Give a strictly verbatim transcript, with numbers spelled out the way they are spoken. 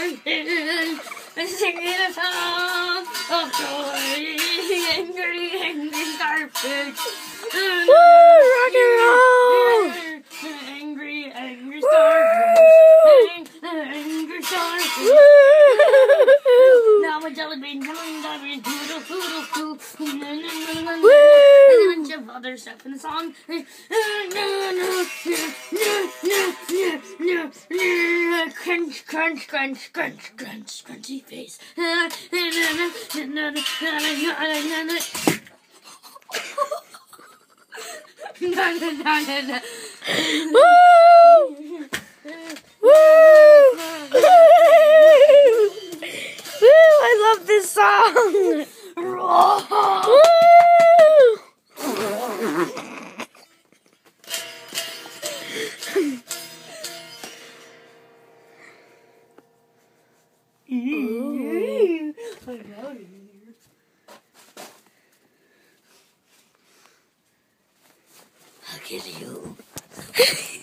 and singing a song of joy. Angry, angry starfish. Woo! Rock and roll! Angry, angry starfish. Angry starfish. Now a jelly bean, jelly bean, poodle, poodle, poodle. And a bunch of other stuff in the song. Crunch, crunch, crunch, crunch, crunch, crunchy face. Woo! Woo! Woo! I love this song. Woo! Ooh. Look at you.